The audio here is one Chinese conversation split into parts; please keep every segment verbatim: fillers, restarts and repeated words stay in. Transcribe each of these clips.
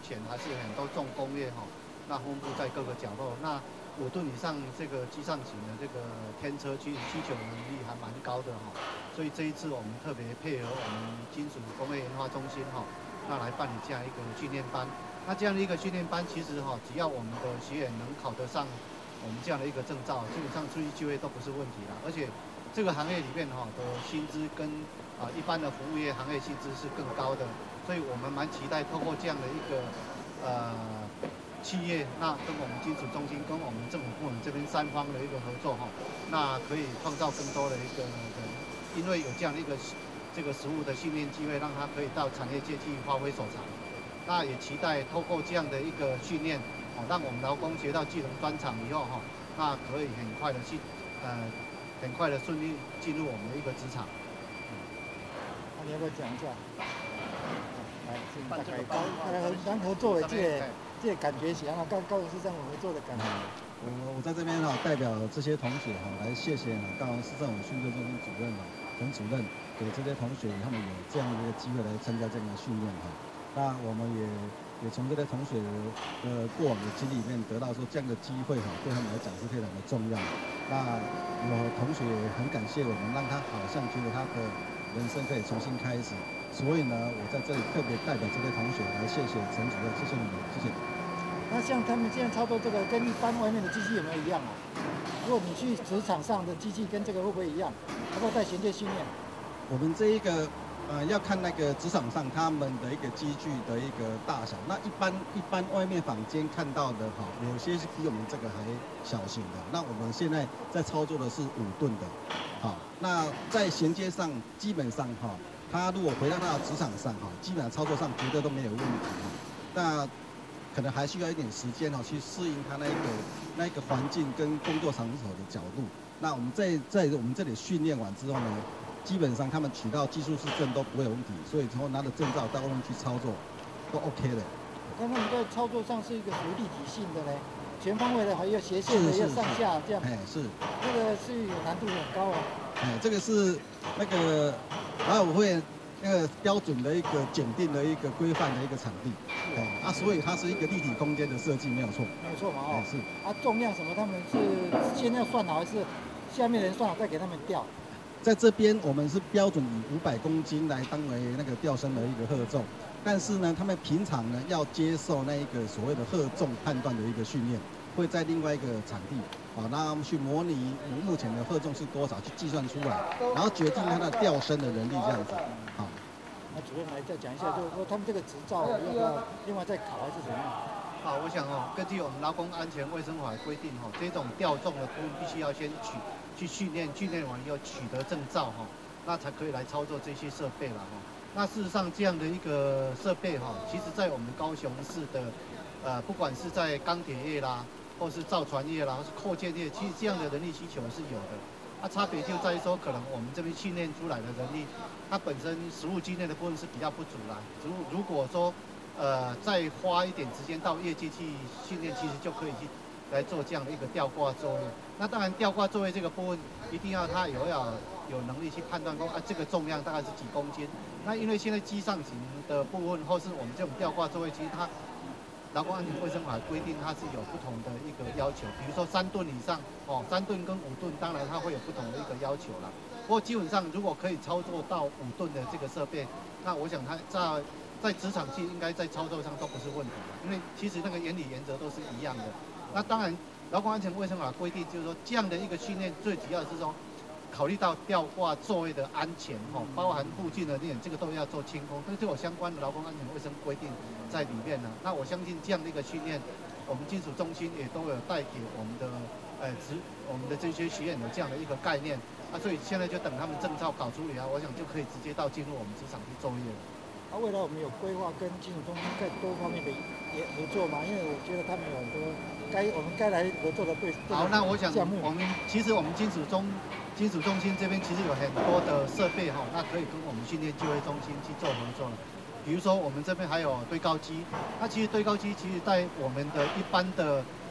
前还是有很多重工业哈、哦，那分布在各个角落。那五吨以上这个机上型的这个天车需需求能力还蛮高的哈、哦，所以这一次我们特别配合我们金属工业研发中心哈、哦，那来办理这样一个训练班。那这样的一个训练班，其实哈、哦，只要我们的学员能考得上我们这样的一个证照，基本上出去就业都不是问题了。而且这个行业里面哈、的薪资跟啊一般的服务业行业薪资是更高的，所以我们蛮期待透过这样的一个呃企业，那跟我们金属中心跟我们政府部门这边三方的一个合作哈、那可以创造更多的一个人，因为有这样的一个这个实务的训练机会，让他可以到产业界去发挥所长。那也期待透过这样的一个训练。哦，让我们劳工学到技能专长以后哈，那可以很快的去，呃，很快的顺利进入我们的一个职场。 嗯，那你要不要讲一下？来，先大概高，大概咱合作的这个这个感觉是安怎？跟高雄市政府合作的感觉。 我我在这边哈，代表这些同学哈，来谢谢高雄市政府训练中心主任哈，陈主任给这些同学他们有这样的一个机会来参加这样的训练哈。那我们也。也从这些同学的过往的经历里面得到说这样的机会哈，对他们来讲是非常的重要。那有同学很感谢我们，让他好像觉得他的人生可以重新开始。所以呢，我在这里特别代表这些同学来谢谢陈主任，谢谢你们，谢谢。 那像他们现在操作这个跟一般外面的机器有没有一样啊？如果你去职场上的机器跟这个会不会一样？要不要在衔接训练？ 我们这一个。呃，要看那个职场上他们的一个机具的一个大小。那一般一般外面坊间看到的哈，有些是比我们这个还小型的。那我们现在在操作的是五吨的，好，那在衔接上基本上哈，他如果回到他的职场上哈，基本上操作上绝对都没有问题哈。那可能还需要一点时间哈，去适应他那一个那一个环境跟工作场所的角度。那我们在在我们这里训练完之后呢？基本上他们取到技术士证都不会有问题，所以之后拿着证照到外面去操作都 OK 的。 刚刚你在操作上是一个属于立体性的呢，全方位的，还有斜线的，要上下这样。 哎，是。 这个是有难度很高哦。 哎，这个是那个劳委会那个标准的一个检定的一个规范的一个场地。哎，啊，所以它是一个立体空间的设计，没有错。 没有错嘛，哦。 是。 啊，重量什么他们是先要算好，还是下面人算好再给他们吊？ 在这边，我们是标准以五百公斤来当为那个吊升的一个荷重，但是呢，他们平常呢要接受那一个所谓的荷重判断的一个训练，会在另外一个场地，啊，让他们去模拟目前的荷重是多少，去计算出来，然后决定他的吊升的能力这样子，好。 那主任来再讲一下，就是说他们这个执照要不要另外再考还是怎么样？ 好，我想哦，根据我们劳工安全卫生法规定哦，这种吊重的部分必须要先取。去训练，训练完以后取得证照哈，那才可以来操作这些设备了哈。那事实上这样的一个设备哈，其实在我们高雄市的，呃，不管是在钢铁业啦，或是造船业啦，或是扩建业，其实这样的人力需求是有的。那差别就在于说，可能我们这边训练出来的人力，它本身实务经验的部分是比较不足啦。如如果说，呃，再花一点时间到业界去训练，其实就可以去。来做这样的一个吊挂作业，那当然吊挂作业这个部分一定要他有要有能力去判断说啊这个重量大概是几公斤。那因为现在机上型的部分或是我们这种吊挂作业，其实它劳工安全卫生法规定它是有不同的一个要求，比如说三吨以上哦，三吨跟五吨，当然它会有不同的一个要求啦。不过基本上如果可以操作到五吨的这个设备，那我想它在在职场去应该在操作上都不是问题的，因为其实那个原理原则都是一样的。那当然，劳工安全卫生法规定就是说，这样的一个训练最主要是说，考虑到吊挂座位的安全哈，包含附近的那这个都要做清空，这就有相关的劳工安全卫生规定在里面呢。那我相信这样的一个训练，我们金属中心也都有带给我们的呃职我们的这些学员有这样的一个概念啊，所以现在就等他们证照考出来，我想就可以直接到进入我们职场去作业了。 啊，未来我们有规划跟金属中心在多方面的也合作嘛？因为我觉得他们有很多该我们该来合作的对。 好，那我想我们其实我们金属中金属中心这边其实有很多的设备哈，那可以跟我们训练就业中心去做合作了。比如说我们这边还有堆高机，那其实堆高机其实在我们的一般的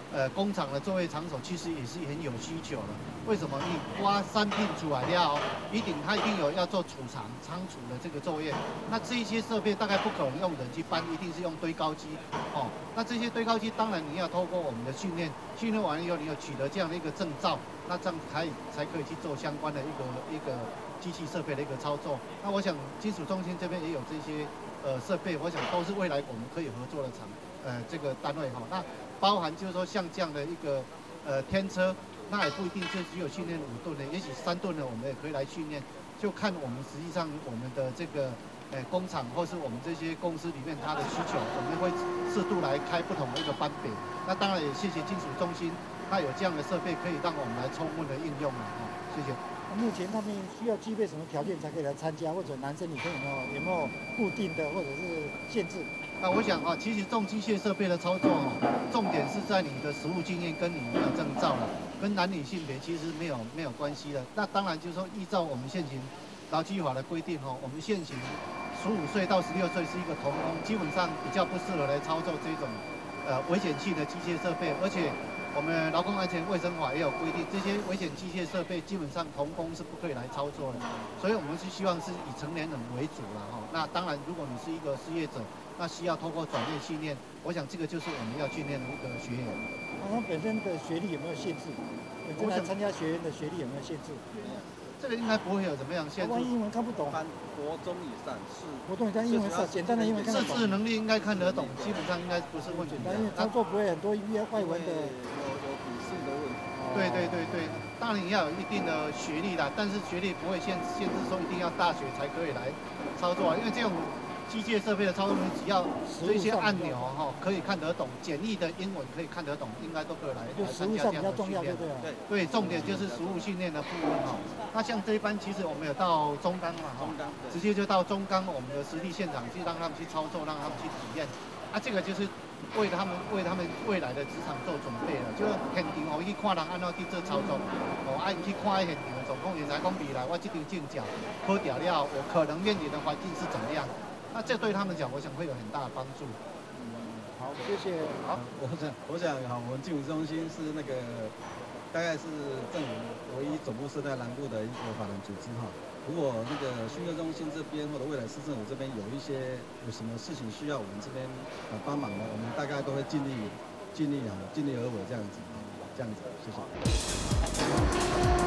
呃工厂的作业场所其实也是很有需求的。为什么？你挖三片出来了，一定它一定有要做储藏仓储的这个作业。那这一些设备大概不可能用人去搬，一定是用堆高机哦。那这些堆高机当然你要透过我们的训练，训练完了以后你要取得这样的一个证照，那这样才才可以去做相关的一个一个机器设备的一个操作。那我想金属中心这边也有这些呃设备，我想都是未来我们可以合作的厂呃这个单位哈。那包含就是说像这样的一个呃天车。那也不一定就只有训练五吨的，也许三吨的我们也可以来训练，就看我们实际上我们的这个呃工厂或是我们这些公司里面它的需求，我们会适度来开不同的一个班别。那当然也谢谢金属中心，它有这样的设备可以让我们来充分的应用了哈，谢谢。 目前他们需要具备什么条件才可以来参加？或者男生女生有没有有没有固定的或者是限制？ 那我想啊，其实重机械设备的操作哦，重点是在你的实务经验跟你没有证照了。跟男女性别其实没有没有关系的。那当然就是说，依照我们现行劳基法的规定哈，我们现行十五岁到十六岁是一个童工，基本上比较不适合来操作这种呃危险性的机械设备。而且我们劳工安全卫生法也有规定，这些危险机械设备基本上童工是不可以来操作的。所以我们是希望是以成年人为主了哈。那当然，如果你是一个失业者，那需要透过转业训练，我想这个就是我们要训练的一个学员。 他们本身的学历有没有限制？本身来参加学员的学历有没有限制？ 这个应该不会有怎么样限制。 万一英文看不懂， 国中以上是。 国中以上英文是简单的英文看得懂。 识字能力应该看得懂，基本上应该不是问题。 但因为操作不会很多外文的。 有有笔试的问题。 对对对对，当然你要有一定的学历啦，但是学历不会限限制说一定要大学才可以来操作，因为这种。机械设备的操作，你只要这些按钮哈可以看得懂，简易的英文可以看得懂，应该都可以来来参加这样的训练。对对，重点就是实务训练的部分哈。那像这一班，其实我们有到中钢嘛哈，直接就到中钢我们的实地现场去让他们去操作，让他们去体验。啊，这个就是为他们为他们未来的职场做准备了，就是现场哦去看人按照去做操作，哦，啊你去看现场的状况，也才讲未来我这张证照考掉了，我可能面临的环境是怎么样。那这对他们讲，我想会有很大的帮助。 嗯，好，谢谢。 好，我想，我想哈，我们金属中心是那个，大概是政府唯一总部设在南部的一个法人组织哈。如果那个训练中心这边或者未来市政府这边有一些有什么事情需要我们这边呃帮忙的，我们大概都会尽力尽力啊尽力而为这样子，这样子，谢谢。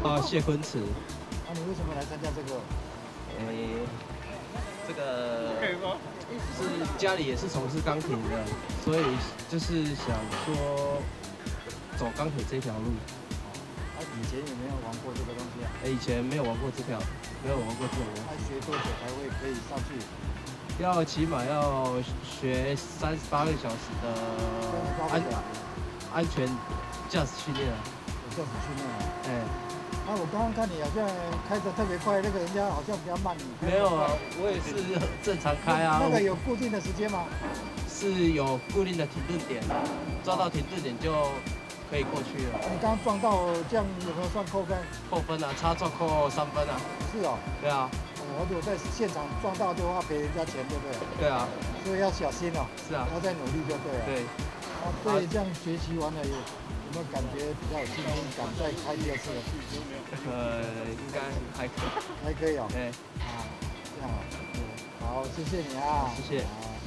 哦，谢坤池。 啊，你为什么来参加这个？ 诶，这个是家里也是从事钢铁的，所以就是想说走钢铁这条路。 啊，以前有没有玩过这个东西啊？ 诶，以前没有玩过这条，没有玩过这种。 那学多久才会可以上去？ 要起码要学三十八个小时的安安全驾驶训练啊。 有驾驶训练啊？ 哎。 啊，我刚刚看你好像开得特别快，那个人家好像比较慢。 没有啊，我也是正常开啊。 那个有固定的时间吗？ 是有固定的停顿点，抓到停顿点就可以过去了。 你刚刚撞到，这样有没有算扣分？ 扣分啊，差撞扣三分啊。 是哦。 对啊。 我如果在现场撞到的话，赔人家钱，对不对？ 对啊。 所以要小心哦。 是啊。 要再努力就对了。 对。 啊，对，这样学习完了有有没有感觉比较有信心，敢再开第二次了？ 呃，应该还可以。 还可以哦。 对。 啊，这样啊。好，谢谢你啊。 谢谢。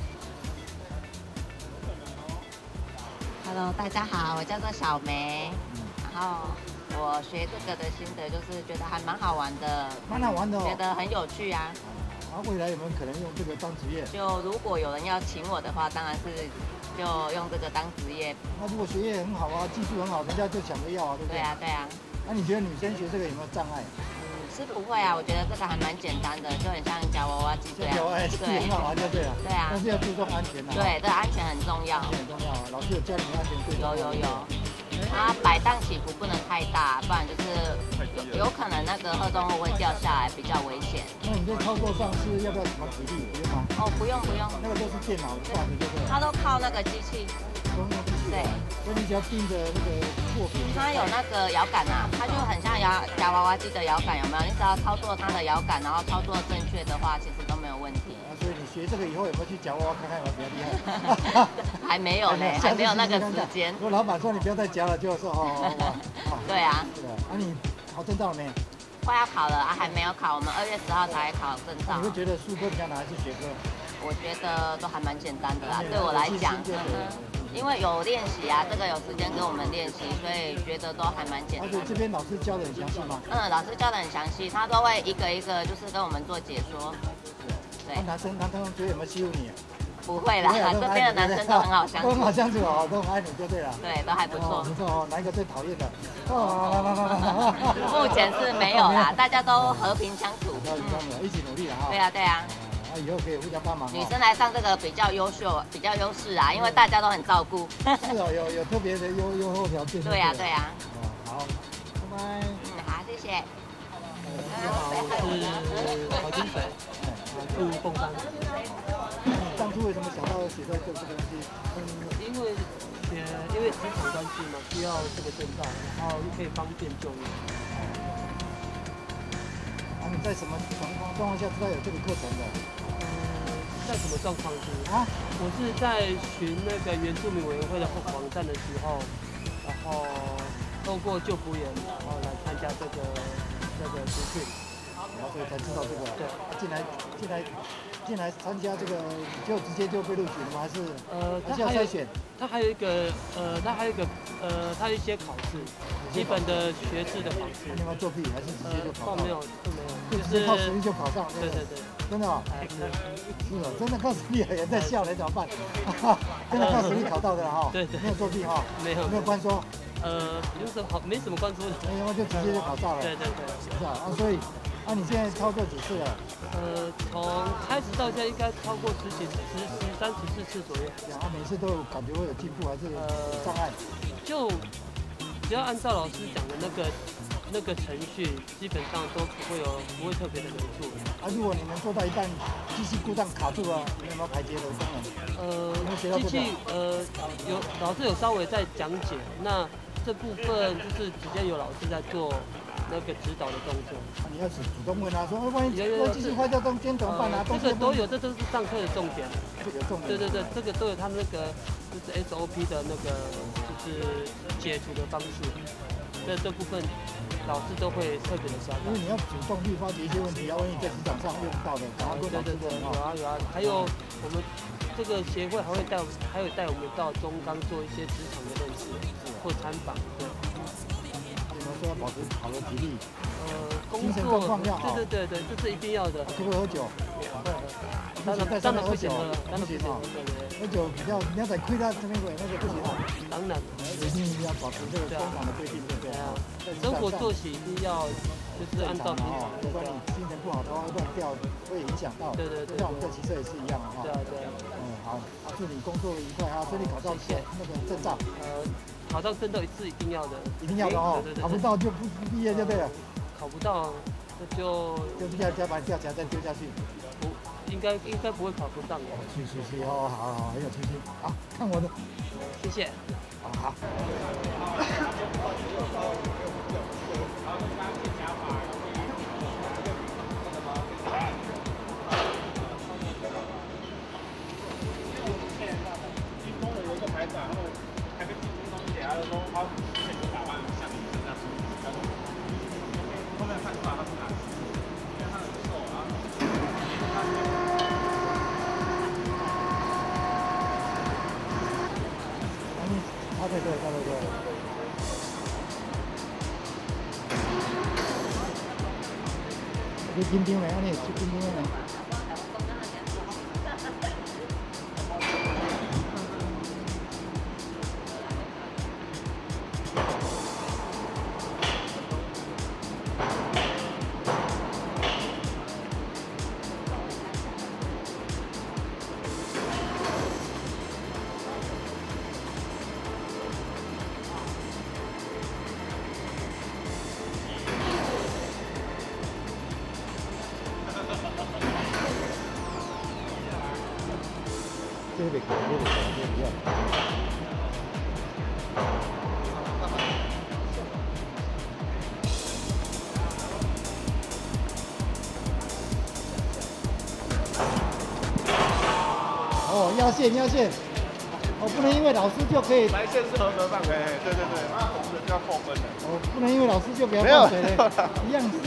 Hello， 大家好，我叫做小梅。嗯。然后我学这个的心得就是觉得还蛮好玩的。 蛮好玩的哦。 觉得很有趣啊。 啊，未来有没有可能用这个当职业？ 就如果有人要请我的话，当然是就用这个当职业。 那如果学业很好啊，技术很好，人家就想着要啊，对不对？ 对啊，对啊。 那你觉得女生学这个有没有障碍？ 嗯，是不会啊，我觉得这个还蛮简单的，就很像夹娃娃机这样。 夹娃娃机很好玩就对了。 对啊。 但是要注重安全啊。 对，这安全很重要。 安全很重要啊，老师有教你们安全规则。 有有有。它摆荡起伏不能太大，不然就是有有可能那个荷重物会掉下来，比较危险。 那你在操作上是要不要什么体力？不用吗？ 哦，不用不用， 那个都是电脑挂的，对不对？ 它都靠那个机器。 都用机器。对。所以你只要盯着那个作品。 它有那个摇杆啊，它就很像摇夹娃娃机的摇杆，有没有？你只要操作它的摇杆，然后操作正确的话，其实都没有问题。 啊，所以你学这个以后有没有去夹娃娃看看有没有比较厉害？ 还没有呢，还没有那个时间。 如果老板说你不要再夹了，就说哦哦哦。 对啊。 对啊。啊，你考证照了没？ 快要考了啊，还没有考，我们二月十号才考证照。 你会觉得术科比较难还是学科？ 我觉得都还蛮简单的啦，对我来讲，因为有练习啊，这个有时间跟我们练习，所以觉得都还蛮简单。 而且这边老师教的很详细吗？ 嗯，老师教的很详细，他都会一个一个就是跟我们做解说。 对。男生男生觉得有没有欺负你？ 不会啦，这边的男生都很好相处， 都很好相处哦，都很爱你就对了。 对，都还不错。 不错哦，哪一个最讨厌的？ 目前是没有啦，大家都和平相处， 一起努力了哈。 对啊，对啊。 啊，以后可以互相帮忙。 女生来上这个比较优秀，比较优势啊，因为大家都很照顾。 是哦，有有特别的优优厚条件。 对呀，对呀。 哦，好，拜拜。 嗯，好，谢谢。 你好，我是曹金水，住凤山。 当初为什么想到写这个这个东西？ 嗯，因为呃，因为职场关系嘛，需要这个证照，然后可以方便就业。 啊，你在什么状况状况下知道有这个课程的？ 嗯，在什么状况是？ 啊， 我是在寻那个原住民委员会的网站的时候，然后透过就服员，然后来参加这个这个培训， 然后所以才知道这个。 对， 进来进来。进来参加这个就直接就被录取了吗？还是呃， 还是要筛选？ 它还有一个呃，它还有一个呃，它有一些考试，基本的学士的考试。 你有没有作弊？还是直接就考上？ 没有，都没有， 就是靠实力就考上。 对对对， 真的啊？ 是是哦，真的靠实力，人在笑了怎么办？真的靠实力考到的哈。 对对， 没有作弊哈。 没有， 没有关说。 呃，有什么好？没什么关说的。 没什么就直接就考上了。 对对对， 是啊，啊所以。啊，你现在操作几次了？ 呃，从开始到现在应该超过十几、十、十三、十四次左右。 然后每次都有感觉会有进步，还是有障碍？ 就只要按照老师讲的那个那个程序，基本上都不会有不会特别的难处。 啊，如果你们做到一半机器故障卡住了，你有没有排解的功能？ 呃，机器呃有老师有稍微在讲解，那这部分就是直接有老师在做。那个指导的动作， 啊、你要主主动问他说，万一万一机器坏掉中间怎么办啊？ 这个都有，这都是上课的重点。 这个重点。 对对对，这个都有他那个就是 S O P 的那个就是解除的方式，这这部分老师都会特别的教。 因为你要主动去发掘一些问题，要万一在职场上用到的，赶快跟老师问。 有啊有啊，还有我们这个协会还会带，还有带我们到中钢做一些职场的认识或参访。对。 说要保持好的体力。 呃，工精神状作， 况要好。 对对对对，这是一定要的。 可不可以喝酒？ 当然当然不行了，当然不行了。 喝酒比较，你要在亏他这边鬼那个不行啊。 当然， 一定要保持这个工厂的规定，对不对？啊。 生活作息一定要就是按照平常。 如果你心情不好的话，会乱掉，会影响到。 对对对。 像我们在骑车也是一样啊。 对啊对啊。 嗯，好，祝你工作愉快啊，顺利考到那个证照。呃， 考到证照是一定要的。 一定要的哦。考不到就不毕业就对了。 考不到，那就就要再把你吊起来再丢下去。 不，应该应该不会考不上的。 去去去哦，好好，很有信心。好，看我的。 谢谢。 好好。啊，对对对对对。你紧张没？安尼出紧张没？这个可以，这个可以不要。哦，压线压线，哦，不能因为老师就可以。 白线是合格范，哎，对对对，那红的就要扣分的。 哦，不能因为老师就不要放水嘞，一样是。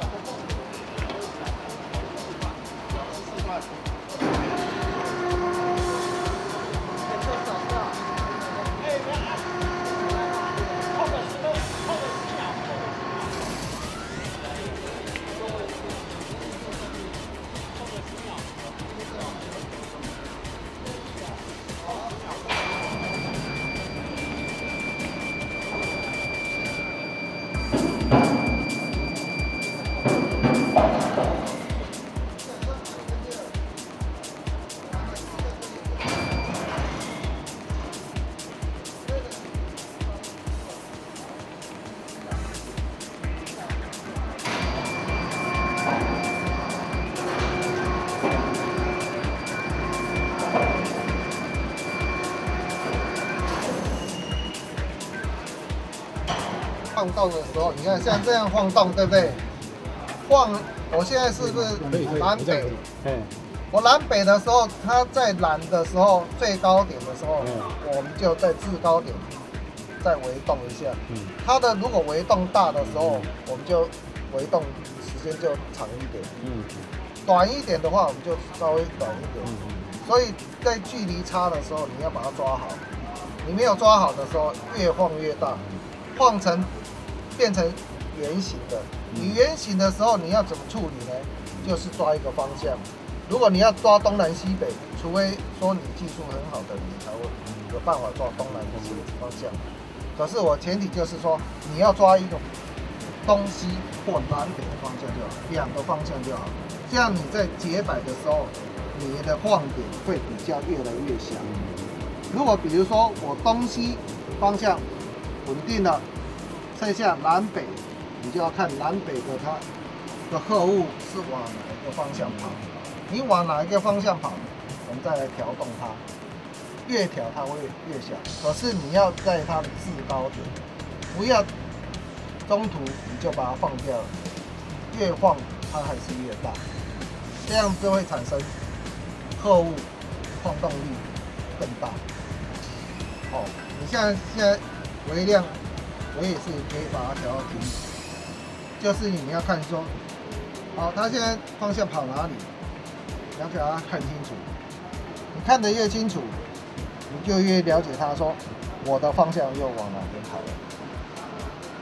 晃动的时候，你看像这样晃动，对不对？晃，我现在是不是南北？我南北的时候，它在南的时候最高点的时候，我们就在制高点再微动一下。它的如果微动大的时候，我们就微动时间就长一点。短一点的话，我们就稍微短一点。所以在距离差的时候，你要把它抓好。你没有抓好的时候，越晃越大，晃成变成圆形的。你圆形的时候，你要怎么处理呢？就是抓一个方向。如果你要抓东南西北，除非说你技术很好的，你才会有办法抓东南西北方向。可是我前提就是说，你要抓一个东西或南北的方向就好，两个方向就好。这样你在解摆的时候，你的晃点会比较越来越小。如果比如说我东西方向稳定了，剩下南北，你就要看南北的它的货物是往哪一个方向跑。你往哪一个方向跑，我们再来调动它，越调它会越小。可是你要在它的制高点，不要中途你就把它放掉了，越晃它还是越大，这样就会产生货物晃动力更大。哦，你像现在微量，我也是可以把它调到停止，就是你要看说，好，它现在方向跑哪里？你要给他看清楚，你看得越清楚，你就越了解他说我的方向又往哪边跑了。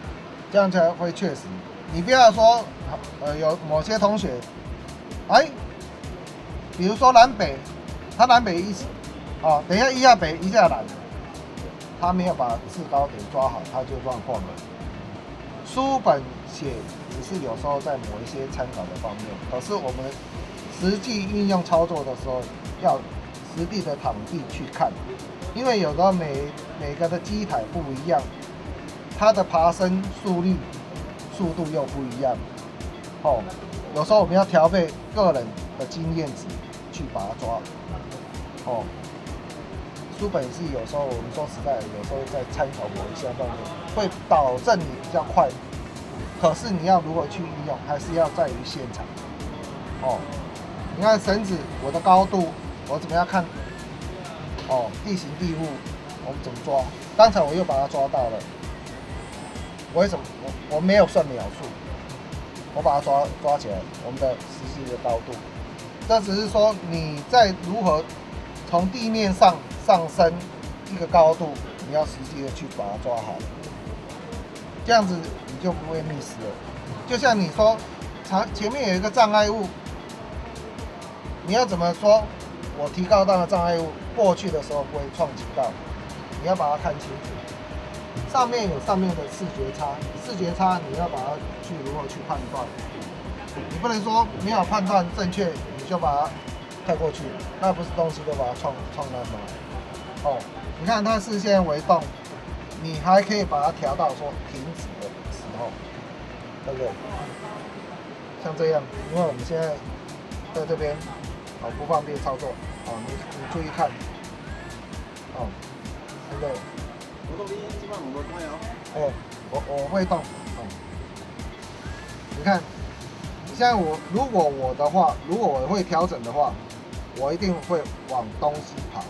这样才会确实。你不要说，呃，有某些同学，哎，比如说南北，他南北一，哦，等一下一下北一下南，他没有把制高点抓好，他就乱晃了。书本写只是有时候在某一些参考的方面，可是我们实际运用操作的时候，要实地的场地去看，因为有时候每每个的机台不一样，它的爬升速率、速度又不一样。哦，有时候我们要调配个人的经验值去把它抓。哦，书本是有时候我们说实在，有时候在参考某一些方面，会导正你比较快。可是你要如何去运用，还是要在于现场。哦，你看绳子，我的高度，我怎么样看？哦，地形地物，我们怎么抓？刚才我又把它抓到了。为什么？我我没有算秒数，我把它抓抓起来，我们的实际的高度。这只是说你在如何从地面上上升一个高度，你要实际的去把它抓好，这样子你就不会 miss 了。就像你说，前前面有一个障碍物，你要怎么说？我提高到了障碍物过去的时候不会撞击到，你要把它看清楚。上面有上面的视觉差，视觉差你要把它去如何去判断？你不能说没有判断正确，你就把它带过去，那不是东西都把它撞撞烂吗？哦，你看它视线微动，你还可以把它调到说停止的时候，对不对？像这样，因为我们现在在这边，哦不方便操作，哦你你注意看，哦，对不对？ 我动力基本上我都会哦。 哎，我我会动，哦，你看。现在我如果我的话，如果我会调整的话，我一定会往东西跑。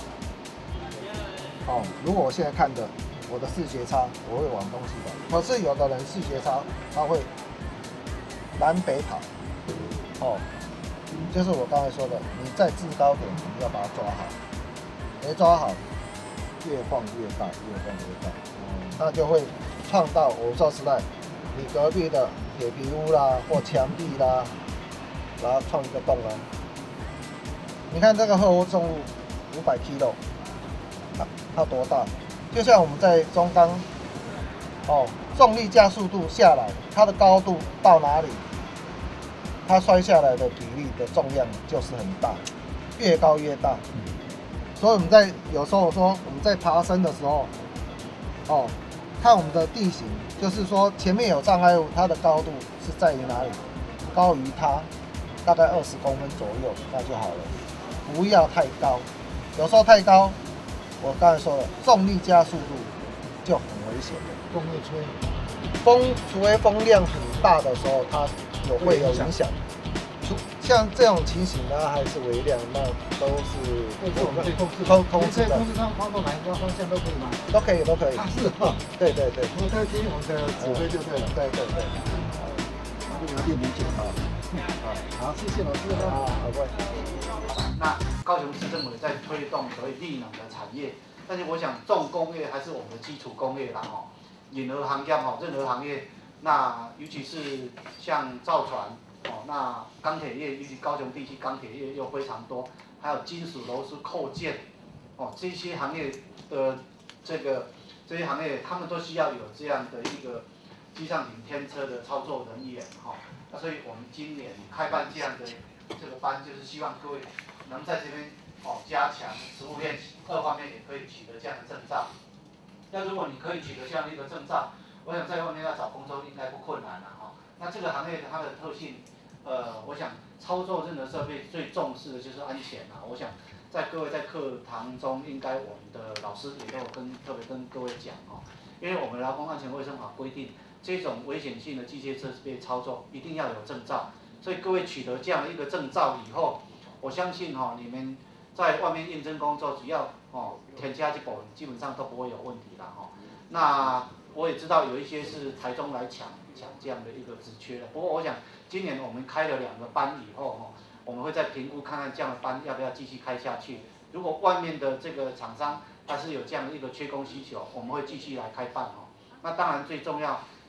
哦，如果我现在看的我的视觉差，我会往东西跑。可是有的人视觉差，他会南北跑。哦，就是我刚才说的，你在制高点你要把它抓好，没抓好，越晃越大，越晃越大，那就会创到我说实在，你隔壁的铁皮屋啦，或墙壁啦，然后创一个洞啊。你看这个货物重物五百 kg， 它它多大？就像我们在中钢，哦，重力加速度下来，它的高度到哪里，它摔下来的比例的重量就是很大，越高越大。所以我们在有时候说我们在爬升的时候，哦。看我们的地形，就是说前面有障碍物，它的高度是在于哪里？高于它大概二十公分左右，那就好了，不要太高。有时候太高，我刚才说了，重力加速度就很危险的。 风会吹， 风除非风量很大的时候，它有会有影响。像这种情形呢，还是微量，那都是我们可以控制控控制的。 控制它跑到哪一个方向都可以吗？ 都可以，都可以。 啊，是哈。 对对对。 我们在听我们的指挥就对了。 对对对。 不了解理解啊。好，谢谢老师啊。 好，不会。 那高雄市政府在推动所谓绿能的产业，但是我想重工业还是我们的基础工业啦哈。引合行业哈，任何行业，那尤其是像造船。哦，那钢铁业，尤其高雄地区钢铁业又非常多，还有金属螺丝扣件，哦，这些行业的这个这些行业，他们都需要有这样的一个机上型天车的操作人员，哈、哦，那所以我们今年开办这样的这个班，就是希望各位能在这边哦加强实务练习，各方面也可以取得这样的证照。那如果你可以取得这样的一个证照，我想在外面要找工作应该不困难了哈、哦。那这个行业它的特性。呃，我想操作任何设备最重视的就是安全啊。我想在各位在课堂中，应该我们的老师也都有跟特别跟各位讲哦，因为我们劳工安全卫生法规定，这种危险性的机械设备操作一定要有证照，所以各位取得这样的一个证照以后，我相信哈、哦，你们在外面应征工作，只要哦添加这部分，基本上都不会有问题啦哈、哦。那我也知道有一些是台中来抢抢这样的一个职缺的，不过我想。今年我们开了两个班以后，哈，我们会再评估看看这样的班要不要继续开下去。如果外面的这个厂商它是有这样的一个缺工需求，我们会继续来开办哦。那当然最重要，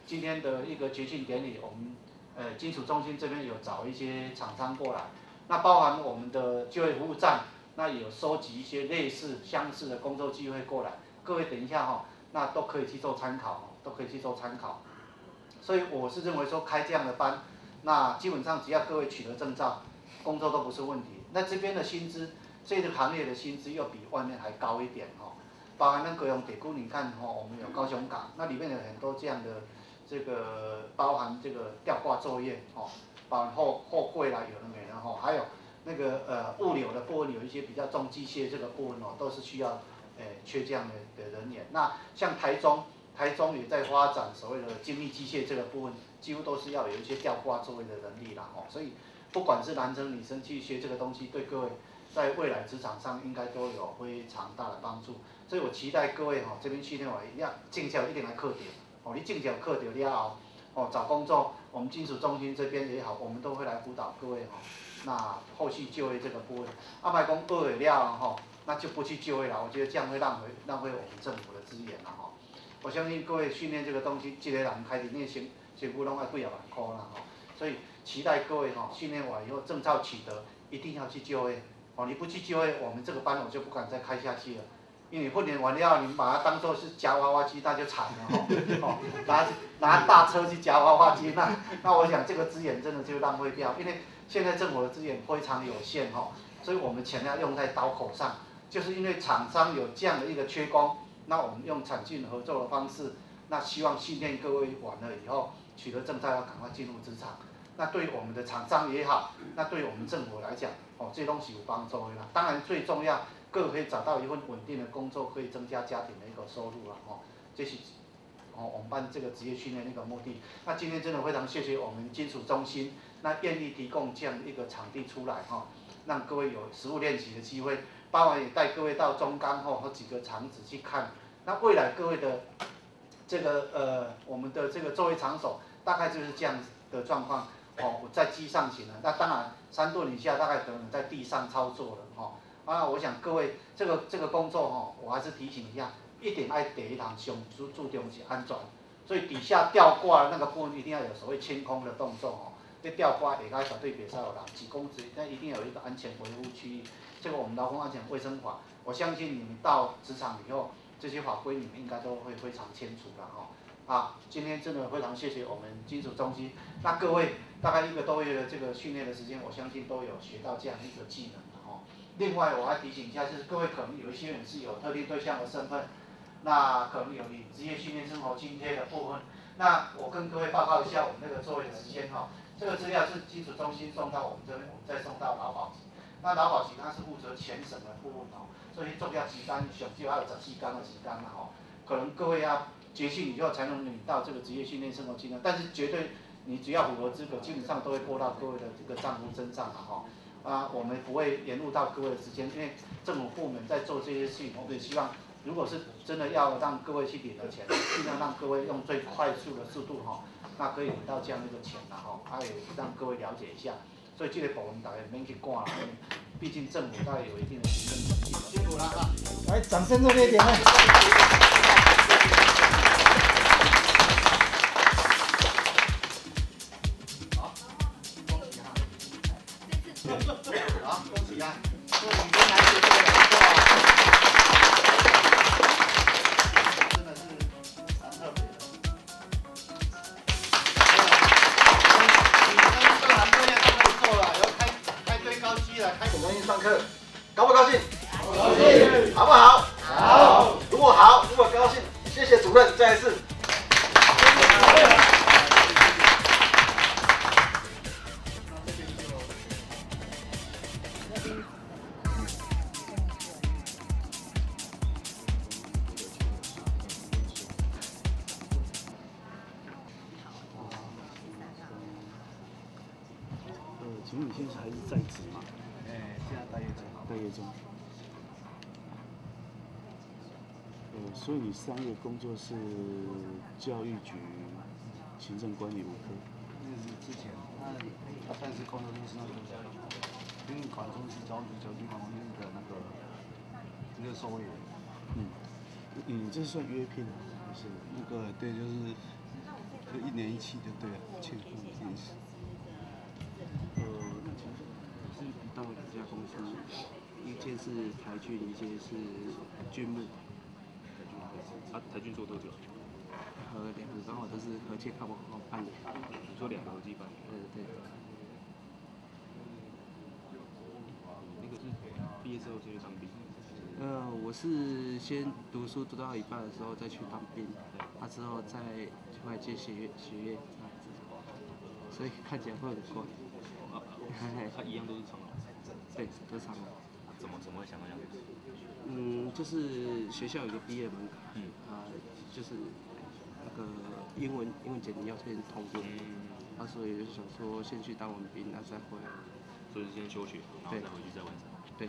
今天的一个节庆典礼，我们呃金属中心这边有找一些厂商过来，那包含我们的就业服务站，那也有收集一些类似相似的工作机会过来，各位等一下哈、哦，那都可以去做参考，都可以去做参考。所以我是认为说开这样的班，那基本上只要各位取得证照，工作都不是问题。那这边的薪资，这个行业的薪资又比外面还高一点哦。包含那个用铁库，你看哈、哦，我们有高雄港，那里面有很多这样的这个包含这个吊挂作业哦，包含货货柜啦，有的没的哈，还有那个呃物流的部分，有一些比较重机械这个部分哦，都是需要呃缺这样的的人员。那像台中。台中也在发展所谓的精密机械这个部分，几乎都是要有一些吊挂作业的能力啦哦，所以不管是男生女生去学这个东西，对各位在未来职场上应该都有非常大的帮助。所以我期待各位哈、哦、这边训练完一样，进校一定来课点哦，你进校课点了后哦找工作，我们金属中心这边也好，我们都会来辅导各位哈、哦。那后续就业这个部分，阿麦公二尾了哈，那就不去就业了，我觉得这样会浪费浪费我们政府的资源了哈。我相信各位训练这个东西，一个人开始练辛辛苦拢要几啊万块啦吼，所以期待各位哈训练完以后证照取得，一定要去就业哦。你不去就业，我们这个班我就不敢再开下去了，因为你训练完了，你们把它当做是夹娃娃机，那就惨了哈。哦，拿拿大车去夹娃娃机，那那我想这个资源真的就浪费掉，因为现在政府的资源非常有限哈，所以我们钱要用在刀口上，就是因为厂商有这样的一个缺工。那我们用产进合作的方式，那希望训练各位完了以后，取得证照要赶快进入职场。那对我们的厂商也好，那对我们政府来讲，哦，这东西有帮助的啦。当然最重要，各位可以找到一份稳定的工作，可以增加家庭的一个收入啦。哦，这是哦我们办这个职业训练的一个目的。那今天真的非常谢谢我们金属中心，那愿意提供这样的一个场地出来哈、哦，让各位有实务练习的机会。包含也带各位到中钢后和几个厂址去看，那未来各位的这个呃我们的这个作业场所大概就是这样的状况哦，我在机上行了，那当然三吨以下大概可能在地上操作了哈、哦。啊，我想各位这个这个工作哈、哦，我还是提醒一下，一定要第一堂上注注重是安全，所以底下吊挂那个部分一定要有所谓清空的动作哦。这吊挂下该绝对别使有人几公尺，那一定有一个安全维护区域。这个我们劳工安全卫生法，我相信你们到职场以后，这些法规你们应该都会非常清楚了哈。啊，今天真的非常谢谢我们金属中心，那各位大概一个多月的这个训练的时间，我相信都有学到这样一个技能的哈。另外我还提醒一下，就是各位可能有一些人是有特定对象的身份，那可能有你职业训练生活津贴的部分，那我跟各位报告一下我们那个作业的时间哈。这个资料是金属中心送到我们这边，我们再送到劳保局。那劳保局它是负责全省的部分哦，所以重要期间上就还有十四天的时间啦吼。可能各位要结训以后才能领到这个职业训练生活津贴，但是绝对你只要符合资格，基本上都会拨到各位的这个账户身上了哈。啊，我们不会延误到各位的时间，因为政府部门在做这些事情，我们也希望，如果是真的要让各位去领的钱，尽量让各位用最快速的速度哈。那可以领到这样一个钱啦吼，还有让各位了解一下，所以这个部分大家免去赶啦，毕竟政府它有一定的行政能力，辛苦了啊！ 来，掌声热烈一点！ 好，恭喜哈！好，恭喜啊！祝你原来学这个不错啊！真的是蛮特别的。 我们上课，高不高兴？高兴。好不好？好。如果好，如果高兴，谢谢主任，再一次。 呃，请问你现在还是在职吗？ 哎，现在待业中。 待业中。呃，所以你商业工作是教育局行政管理五科。 那是之前，那他算是工作就是那个因为管中是教育教育管理的那个那个收委员。 嗯，你这算约聘还是？ 那个对，就是就一年一期就对了，庆丰电视。呃，那其实是到两家公司，一间是台军，一间是军木。啊，台军做多久？合两个刚好都是合建差不多半年。你说两个合计半年？对对。那个是毕业之后就去当兵。呃，我是先读书读到一半的时候再去当兵，啊之后再出来接学业学业这样子，所以看起来会有点怪。啊，他一样都是长老。对，都是长老。怎么怎么会想到这样子？嗯，就是学校有个毕业门槛，嗯，啊，就是那个英文英文检定要先通过，嗯，啊，所以就想说先去当完兵，然后再回来。所以先休学，然后再回去再完成。对。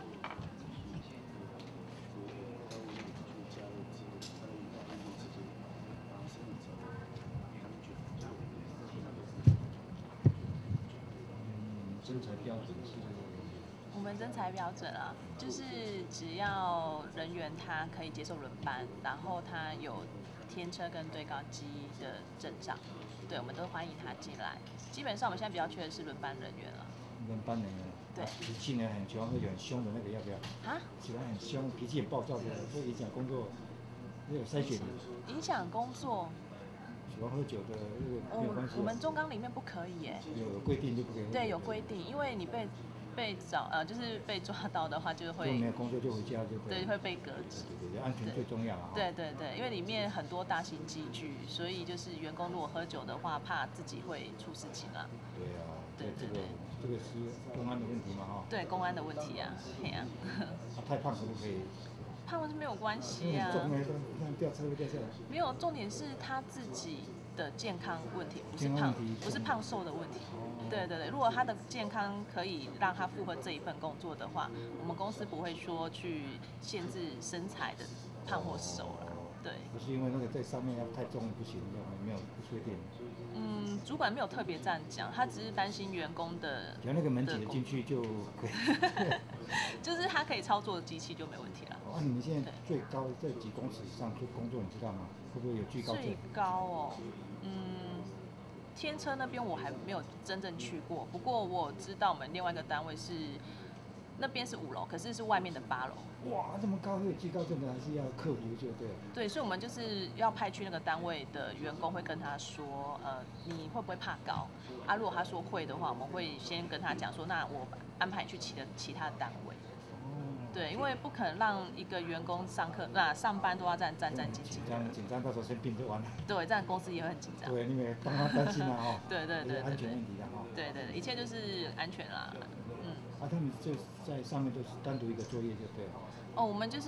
征才标准是？ 我们征才标准啊，就是只要人员他可以接受轮班，然后他有天车跟对高机的证照，对，我们都欢迎他进来。基本上我们现在比较缺的是轮班人员了。 轮班人员。对。脾气呢很喜欢喝酒很凶的那个要不要？啊？喜欢很凶，脾气很暴躁的，会影响工作，没有筛选。 影响工作。 喜欢喝酒的这个没有关系。 我们中钢里面不可以耶。 有规定就不可以。 对，有规定，因为你被被找呃，就是被抓到的话，就会没有工作就回家就对。 对，会被革职。 对对对，安全最重要啊。 对对对，因为里面很多大型机具，所以就是员工如果喝酒的话，怕自己会出事情啊。 对啊。对对对。这个是公安的问题嘛哈。 对，公安的问题啊，对啊。 他太胖可不可以？ 胖是没有关系啊。 重呢，掉车会掉下来。 没有，重点是他自己的健康问题，不是胖，不是胖瘦的问题。对对对，如果他的健康可以让他负荷这一份工作的话，我们公司不会说去限制身材的胖或瘦啦。对。 不是因为那个在上面要太重不行，没有不确定。 嗯，主管没有特别这样讲，他只是担心员工的。 只要那个门挤得进去就可以。 就是他可以操作的机器就没问题了。 啊，你们现在最高在几公尺以上做工作，你知道吗？会不会有最高？ 最高哦，嗯，天车那边我还没有真正去过，不过我知道我们另外一个单位是那边是五楼，可是是外面的八楼。 哇，这么高会有最高证的，还是要克服就对了。 对，所以我们就是要派去那个单位的员工会跟他说，呃，你会不会怕高？啊，如果他说会的话，我们会先跟他讲说，那我安排你去其他其他的单位。对，因为不可能让一个员工上课那、啊、上班都要这样战战兢兢。 紧张紧张，到时候生病就完了。 对，这样公司也会很紧张。 对，因为帮他担心啊哈。 对对对对。 安全问题的哈。 对对对，一切就是安全啦。嗯。 啊，他们就在上面都是单独一个作业就对了。 哦，我们就是，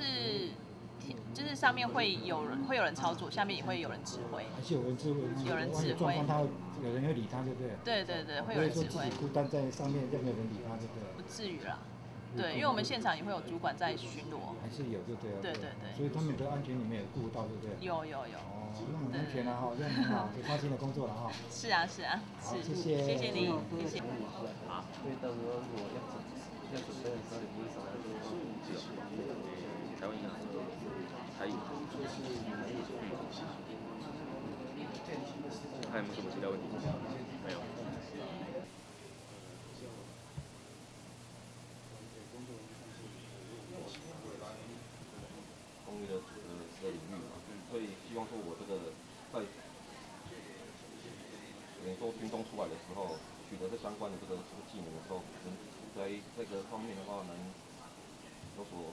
就是上面会有人会有人操作，下面也会有人指挥。 还是有人指挥。 有人指挥。 他有人会理他，对不对？ 对对对，会有人指挥。 不会说自己孤单在上面，就没有人理他，对不对？ 不至于啦。对，因为我们现场也会有主管在巡逻， 还是有，就对了。 对对对。 所以他们的安全里面有顾到，对不对？ 有有有。 哦，那很安全啊哈，这样很好，很放心的工作了哈。 是啊是啊，是。 谢谢。 谢谢你，谢谢。 啊，所以到时候如果要准要准备的时候，你会找他说，台湾银行台银。还有没有什么其他问题？没有。公寓的呃的领域嘛，所以希望说我这个在等于说军中出来的时候，取得这相关的这个这个技能的时候，能在这个方面的话能有所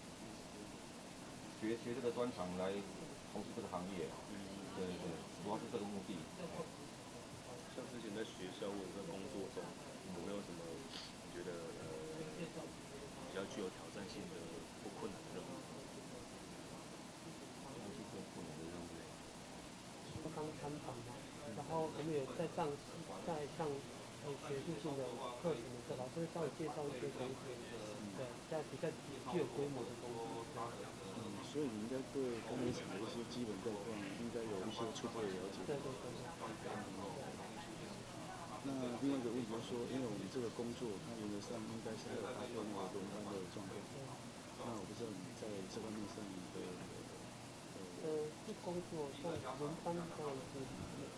学学这个专长来从事这个行业。对对对，主要是这个目的。 像之前在学校或者在工作中，有没有什么你觉得呃比较具有挑战性的或困难的任务？ 刚参访嘛，然后我们也在上在上呃学术性的课程的时候，老师会稍微介绍一些东西，对，在比较具有规模的东西。 嗯，所以你应该对工业厂的一些基本概况应该有一些初步的了解。 对对对。 那另外一个问题就是说，因为我们这个工作，它原则上应该是要搭配那个轮班的状况。那我不知道你在这方面上的。 呃，是工作像轮班这样子，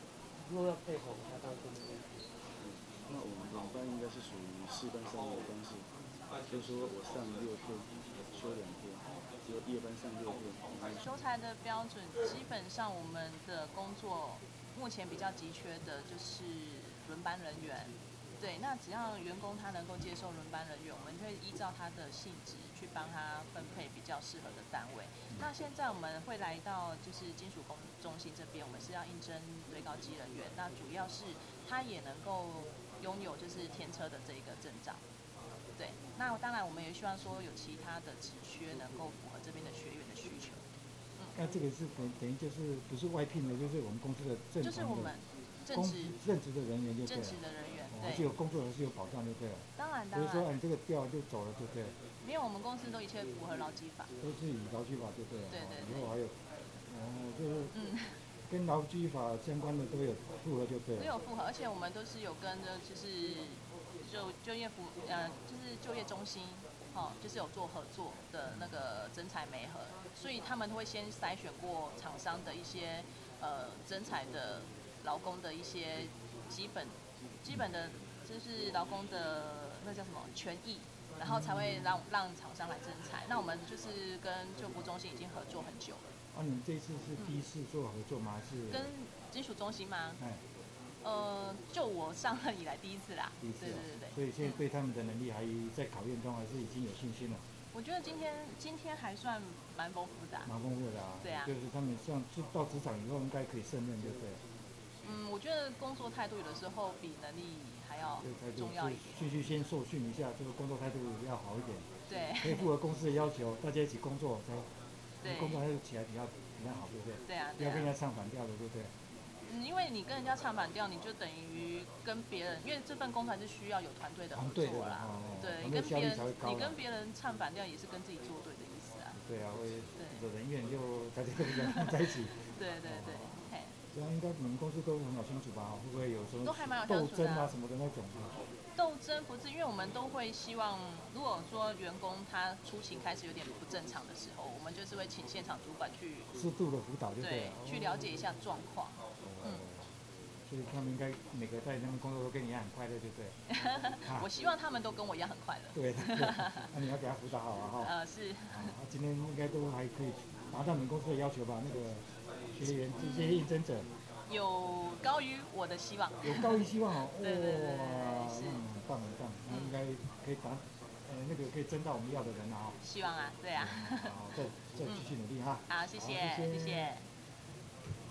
如果要配合，他当然就没问题。 那我们轮班应该是属于四班上的关系，就是说我上六天，休两天，只有夜班上六天。 求财的标准，基本上我们的工作目前比较急缺的就是轮班人员。对，那只要员工他能够接受轮班人员，我们会依照他的性质去帮他分配比较适合的单位。那现在我们会来到就是金属工中心这边，我们是要应征堆高机人员，那主要是他也能够拥有就是天车的这一个证照。对，那当然我们也希望说有其他的职缺能够符合这边的学员的需求。嗯， 那这个是等等于就是不是外聘的，就是我们公司的正常的， 就是我们正职正职的人员就对了。 正职的人员， 对，还是有工作还是有保障就对了。 当然当然。 不是说你这个调就走了就对了。 没有，我们公司都一切符合劳基法。 都是以劳基法就对了。 对对对。 以后还有，哦，就是嗯，跟劳基法相关的都有符合就对了。 都有符合，而且我们都是有跟着就是就就业服呃就是就业中心。哦，就是有做合作的那个征才媒合，所以他们会先筛选过厂商的一些呃征才的劳工的一些基本基本的，就是劳工的那叫什么权益，然后才会让让厂商来征才。那我们就是跟就服中心已经合作很久了。 啊，你们这次是第一次做合作吗？还是跟金属中心吗？ 哎。 呃，就我上任以来第一次啦。 第一次、啊。 对对对。 所以现在对他们的能力还在考验中，还是已经有信心了？ 我觉得今天今天还算蛮丰富的、啊。 蛮丰富的啊。 对啊。 就是他们像到职场以后，应该可以胜任，对不对？ 嗯，我觉得工作态度有的时候比能力还要重要一点。 继续先受训一下，这个工作态度要好一点。 对。 可以符合公司的要求，大家一起工作才， 对。 工作态度起来比较比较好，对不对？ 对啊。 不要跟人家唱反调的，对不对？ 嗯，因为你跟人家唱反调，你就等于跟别人，因为这份工作还是需要有团队的合作啦。 哦、 对，你跟别人，你跟别人唱反调也是跟自己作对的意思啊。 对啊，会有人怨就大家都比较放在一起。 对对对，嘿。 这样应该你们公司都很好相处吧？会不会有什么都还蛮好相处的、 斗争啊什么的那种？ 斗争不是，因为我们都会希望，如果说员工他出勤开始有点不正常的时候，我们就是会请现场主管去适度的辅导就对了， 对，去了解一下状况。嗯。 所以他们应该每个在那边工作都跟你一样很快乐，对不对？ 啊、我希望他们都跟我一样很快乐。 对，那你要给他辅导好啊哈。 呃，是。 啊，今天应该都还可以达到你们公司的要求吧？那个学员这些应征者。 有高于我的希望。 有高于希望哦。 对对对对。 哇，那很棒很棒，那应该可以达，呃，那个可以征到我们要的人啊。 希望啊，对啊。 好，再再继续努力哈。 好，谢谢，谢谢。